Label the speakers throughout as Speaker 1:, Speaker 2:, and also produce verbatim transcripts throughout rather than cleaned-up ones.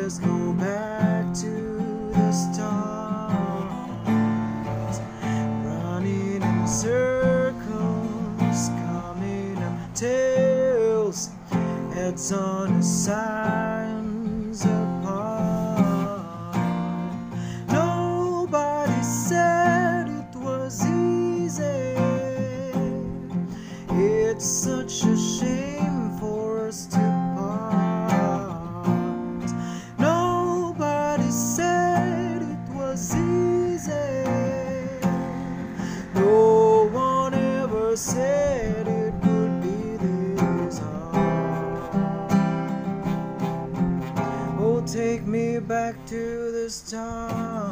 Speaker 1: Let's go back to the start, running in circles, coming up tails, heads on the sides apart. Nobody said it was easy. It's such a shame for us to part. Nobody said it was easy. No one ever said it would be this hard. Oh, take me back to the start.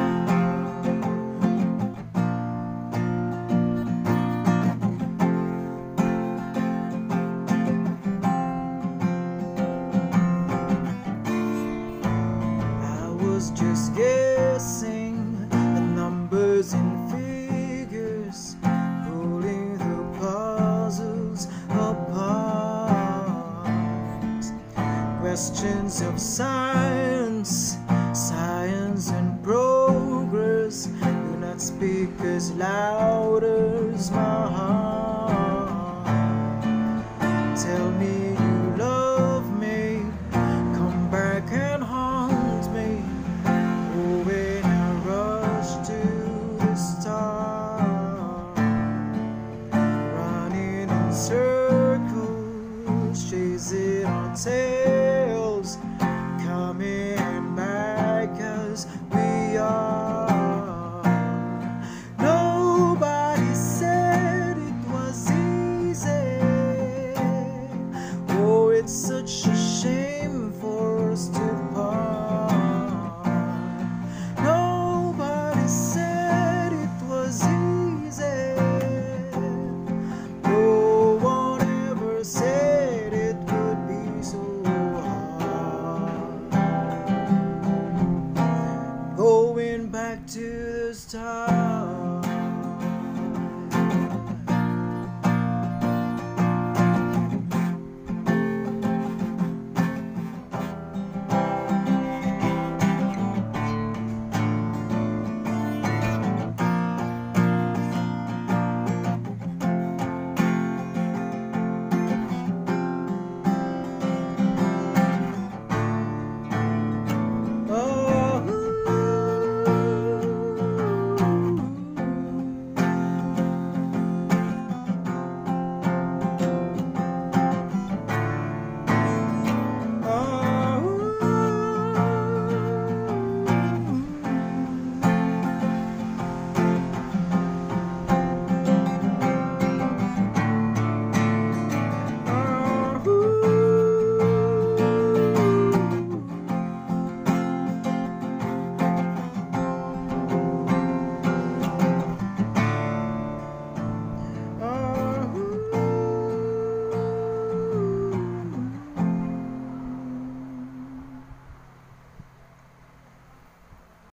Speaker 1: Just guessing the numbers and figures, pulling the puzzles apart. Questions of science, science and progress do not speak as loud as my heart.